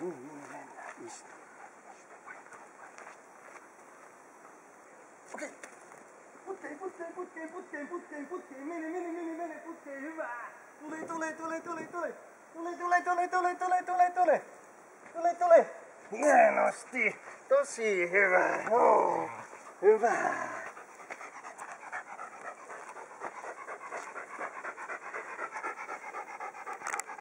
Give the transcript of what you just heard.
Mennään. Istu. Okei. Putkeen. Mene. Putkeen. Hyvä. Tule. Hienosti. Tosi hyvä. Oh. Hyvä.